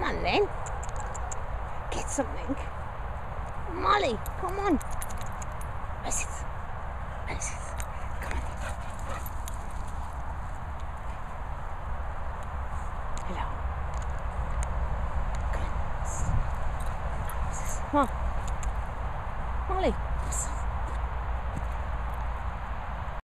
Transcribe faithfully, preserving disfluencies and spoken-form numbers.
on then. Get something. Molly, come on. Where's it? Where's it? Come on. Hello. Come on. Come on.